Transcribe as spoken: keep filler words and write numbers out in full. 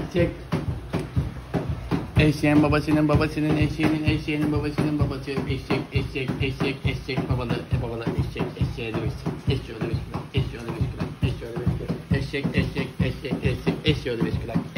Çek. Eşeğin babasının babasının eşeğinin eşeğinin babasının babası eşek eşek eşek eşek babalı e babalı eşek eşeğe dövüşsün eşeğe dövüşsün eşeğe dövüşsün eşeğe dövüşsün eşek eşek eşek eşek eşeğe dövüşsün